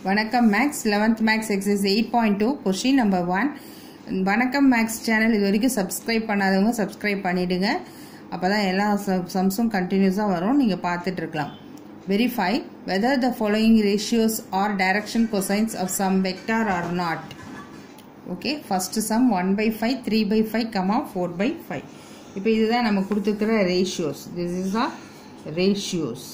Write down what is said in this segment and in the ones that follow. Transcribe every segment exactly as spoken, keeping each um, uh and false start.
வணக்கம் maths eleventh maths exercise eight point two question number one. வணக்கம் maths channel இது வரைக்கும் சப்ஸ்கிரைப் பண்ணாதவங்க சப்ஸ்கிரைப் பண்ணிடுங்க. அப்பதான் எல்லா சம்ஸும் கண்டினியூஸா வரும், நீங்க பார்த்துட்டு இருக்கலாம். Verify whether the following ratios are direction cosines of some vector or not. Okay, first sum one by five, three by five, four by five. இப்போ இதுதான் நம்ம கொடுத்திருக்கிற ratios. This is the ratios.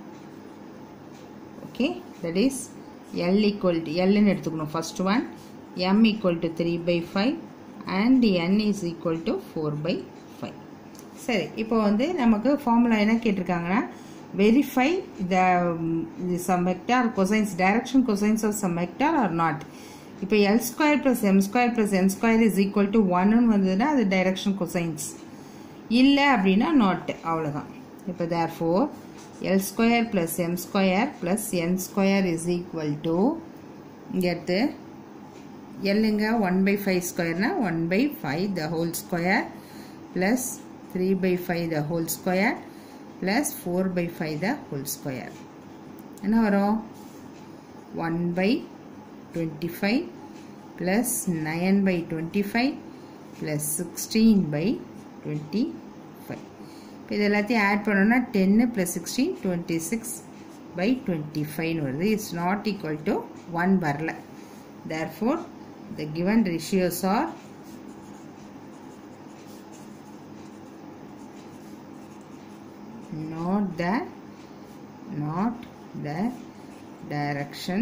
Okay, that is L equal to L in எடுத்துக்கணும் first one, M equal to three by five and N is equal to four by five. சரி, இப்போ வந்து நமக்கு formula என்ன கேட்டிருக்காங்கன்னா verify the some vector cosines direction cosines of some vector or not. இப்போ L square plus M square plus N square is equal to one ன்னு வந்ததுன்னா அது direction cosines, இல்லை அப்படின்னா not, அவ்வளோதான். இப்போ therefore L square plus M square plus N square is equal to get L inga one by five square na one by five the whole square plus three by five the whole square plus four by five the whole square. என்ன வரும்? one by twenty-five plus nine by twenty-five plus sixteen by twenty-five. இது எல்லாத்தையும் add பண்ணோம்னா ten plus sixteen twenty-six by twenty-five வருது. It's not equal to one வரல. therefore the given ratios are not the not the direction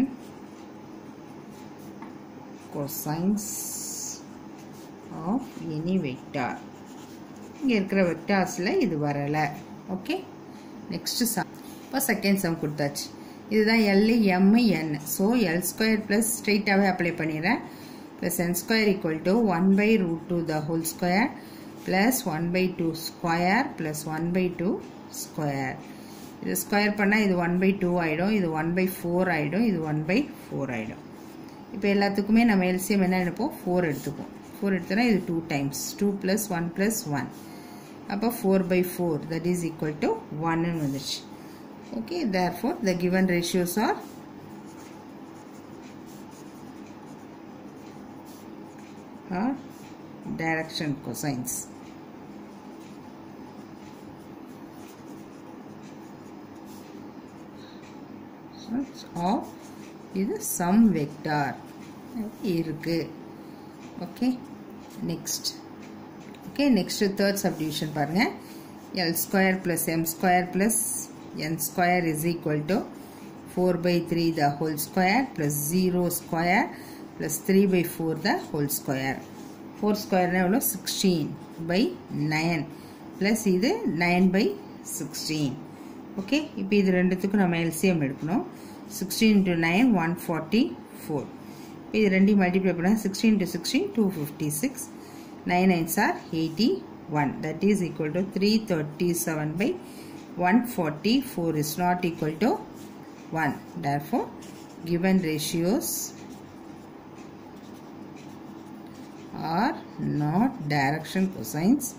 cosines of any vector. இங்க இருக்கிற வெக்டார்ஸ்ல இது வரல. Okay, next sum. இப்போ செகண்ட் சம் கொடுத்தாச்சு. இதுதான் L, M, N. So L square plus ஸ்ட்ரெயிட்டாகவே அப்ளை பண்ணிடுறேன். Plus N square equal to one by root two the whole square plus one by two square plus one by two square. இது square பண்ணால் இது one by two ஆகிடும், இது one by four ஆகிடும், இது one by four ஆகிடும். இப்போ எல்லாத்துக்குமே நம்ம எல்சிஎம் என்ன எடுப்போம்? ஃபோர் எடுத்துப்போம். ஃபோர் எடுத்தோன்னா இது two times, two plus one plus one, அப்போ four by four that is equal to one ன்னு வந்துச்சு. Okay, therefore the given ratios are are direction cosines of இது some vector இருக்கு. Okay, next. Okay, next third subdivision பாருங்க. L square plus M square plus N square is equal to four by three the whole square plus zero square plus three by four the whole square. four square na எவ்வளோ? sixteen by nine plus இது nine by sixteen. Okay, இப்போ இது ரெண்டுத்துக்கும் நம்ம L C M எடுக்கணும். sixteen into nine one forty-four. இப்போ இது ரெண்டையும் மல்டிப்ளை பண்ணால் sixteen into sixteen two fifty-six. nine nines are eighty-one. That is equal to three thirty-seven by one forty-four is not equal to one. Therefore, given ratios are not direction cosines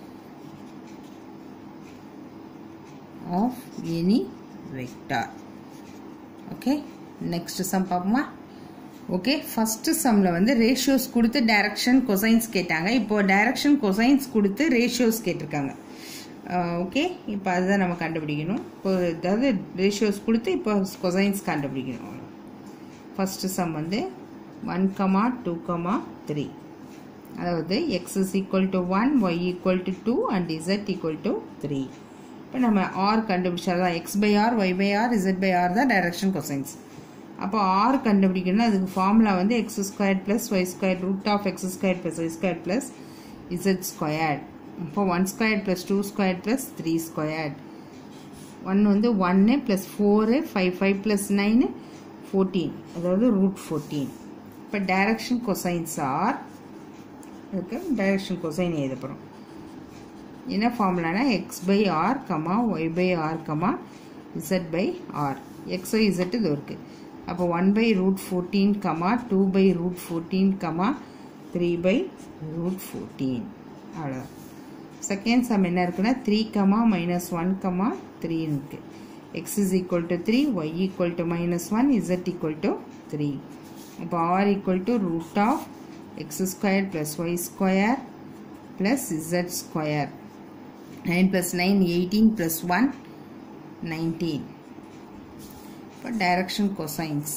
of any vector. Okay, next sum பாப்போமா? Okay, first சம்மில் வந்து ratios கொடுத்து direction cosines கேட்டாங்க. இப்போ direction cosines கொடுத்து ratios கேட்டிருக்காங்க. Okay, இப்போ அதுதான் நம்ம கண்டுபிடிக்கணும். இப்போ அதாவது ரேஷியோஸ் கொடுத்து இப்போ கொசைன்ஸ் கண்டுபிடிக்கணும். ஃபர்ஸ்ட் சம் வந்து one comma two comma three, அதாவது x is equal to one, y equal to two and z equal to three. இப்போ நம்ம ஆர் கண்டுபிடிச்சாதான் x by r, y by r, z by r தான் direction cosines. அப்போ r கண்டுபிடிக்கணும்னா அதுக்கு formula வந்து x square plus y square root of x square plus y square plus z square. இப்போ one square plus two square plus three square. One வந்து ஒன்று plus four, five five plus nine fourteen, அதாவது root fourteen. இப்போ direction cosines r அதுக்கு direction cosine எழுதப்படும். என்ன ஃபார்முலானா x by r comma y by r comma z by r. X y z இது இருக்குது. அப்போ one by root fourteen comma two by root fourteen comma three by root fourteen. அவ்வளோதான். Second sum என்ன இருக்குன்னா three comma minus one comma த்ரீன்னு இருக்குது. x is equal to three, y equal to minus one, z equal to three. இப்போ r equal to root of x square plus y square plus z square. nine plus nine, eighteen plus one, nineteen. For direction cosines,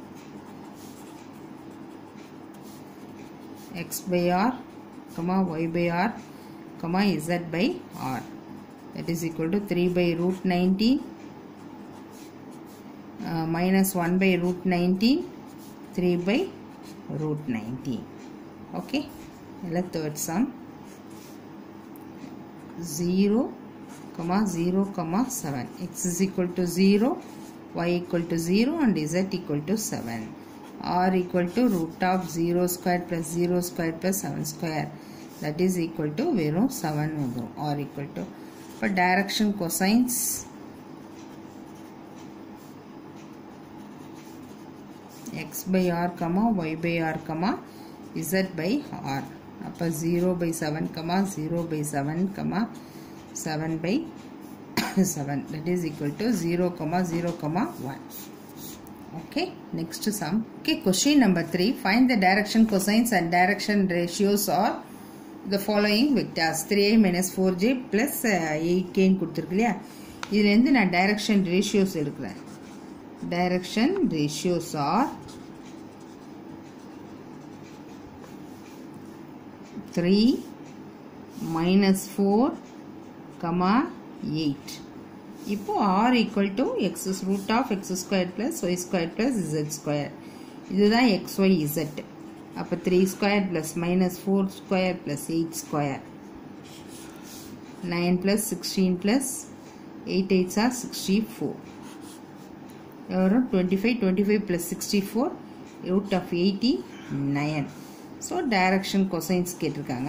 x by r, comma y by r, comma z by r. That is equal to three by root nineteen uh, minus one by root nineteen, three by root nineteen. Okay, the third sum, zero comma zero comma seven. X is equal to zero, y equal to zero and z equal to seven. R equal to root of zero square plus zero square plus seven square. That is equal to zero seven. R equal to. For direction cosines, x by r comma y by r comma z by r. Upper zero by seven comma zero by seven comma seven by seven. That is equal to zero comma zero comma one. Okay, next sum. Okay, question number three. Find the direction cosines and direction ratios of the following vectors. three i minus four j plus eight k கொடுத்திருக்கு இல்லையா, இதுல இருந்து நான் direction ratios எடுக்கிறேன். Direction ratios are three minus four comma eight. இப்போ r equal to x is root of x square plus y square plus z square. இதுதான் x, y, z. அப்போ three square plus minus four square plus eight square. nine plus sixteen plus eight eights are sixty-four. twenty-five, twenty-five plus sixty-four, root of eighty-nine. So direction cosines கேட்டிருக்காங்க.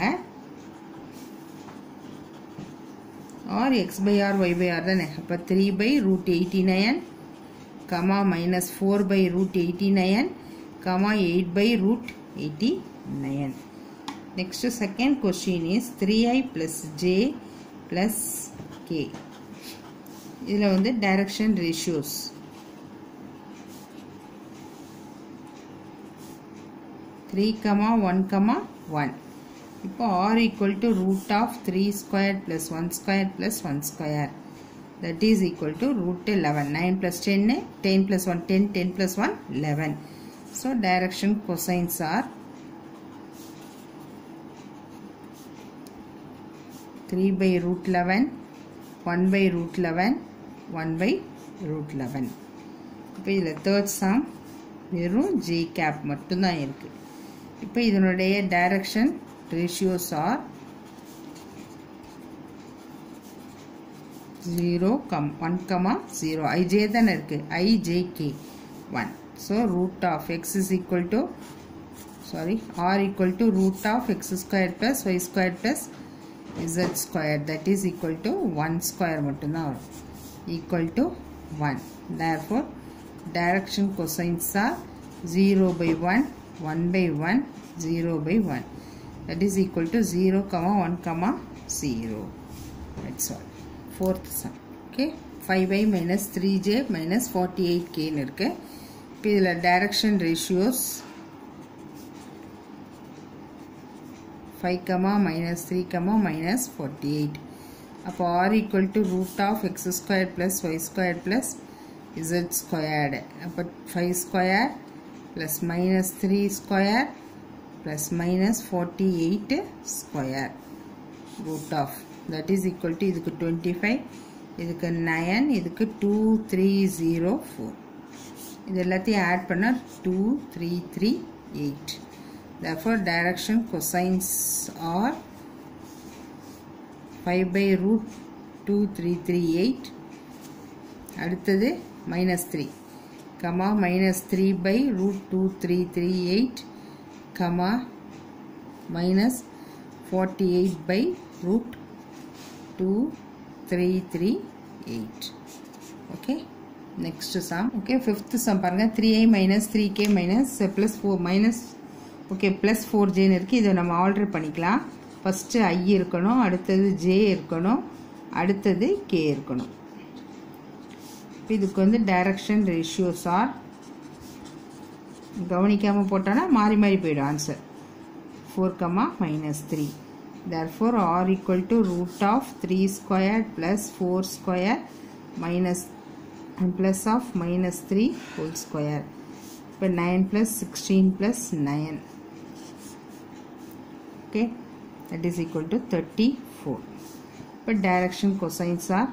or x by r, y by r தானே. அப்போ three by root eighty-nine, comma minus four by root eighty-nine, comma eight by root eighty-nine. Next second question is three i plus j plus k. இதில் வந்து direction ratios. three comma one comma one. இப்போ r equal to root of three square plus one square plus one square. That is equal to root eleven. nine plus ten, ten plus one, ten, ten plus one, eleven. So direction cosines are three by root eleven, one by root eleven, one by root eleven. இப்போ இதில் third sum வெறும் j cap மட்டும்தான் இருக்கு. இப்போ இதனுடைய direction ratios are zero, one, zero. ij தான் இருக்கு. I, j, k, one. So root of x is equal to, sorry, r equal to root of x square plus y square plus z square. That is equal to one square மட்டும்தான் வரும். Equal to one. Therefore direction cosines are zero by one, one by one, zero by one. That is equal to zero comma one comma zero. That's all. Fourth sum. Okay, five i minus three j minus forty-eight k னு இருக்கு. இப்போ இதில் direction ratios five comma minus three comma minus forty-eight. அப்போ r equal to root of x square plus y square plus z squared. அப்போ five square plus minus three square plus minus forty-eight square root of, that is equal to இதுக்கு twenty-five, இதுக்கு nine, இதுக்கு two three zero four. இது எல்லாத்தையும் add பண்ணா two three three eight. Therefore direction cosines are five by root two three three eight. அடுத்தது minus three, comma minus three by root two three three eight, comma minus forty-eight by root two three three eight. Okay, next sum. Okay, fifth sum பாருங்க. three i minus three k minus plus four minus, okay, plus four j னு இருக்கு. இதை நம்ம alter பண்ணிக்கலாம். First i இருக்கணும், அடுத்தது j இருக்கணும், அடுத்தது k இருக்கணும். இதுக்கு வந்து direction ratios are கவனிக்காமல் போட்டோன்னா மாறி மாறி போயிடும் answer. Four comma minus three. therefore r equal to root of three squared plus four square minus plus of minus three whole square. இப்போ nine plus sixteen plus nine. Okay, that is equal to thirty-four. இப்போ direction cosines are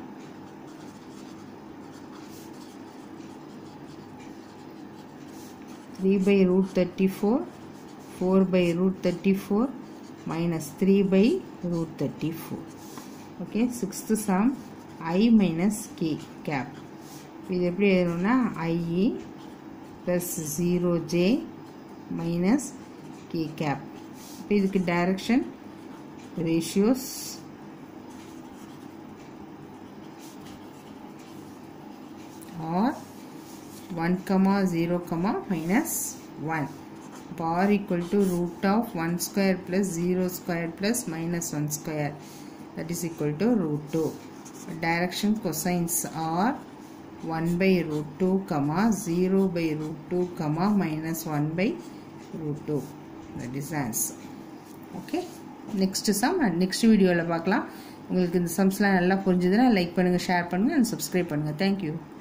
three by root thirty-four, four by root thirty-four minus three by root thirty-four. Okay, sixth sum I minus k cap. இது எப்படி எழுதணும்னா I plus zero j minus k cap. இப்போ இதுக்கு direction ratios are one comma zero comma minus one. R equal to root of one square plus zero square plus minus one square, that is equal to root two. Direction cosines are one by root two comma zero by root two comma minus one by root two. That is the answer. Okay, next sum and next video la paakalam. உங்களுக்கு இந்த சம்ஸ்லாம் நல்லா புரிஞ்சதுன்னா like பண்ணுங்க, share பண்ணுங்க and subscribe பண்ணுங்க. Thank you.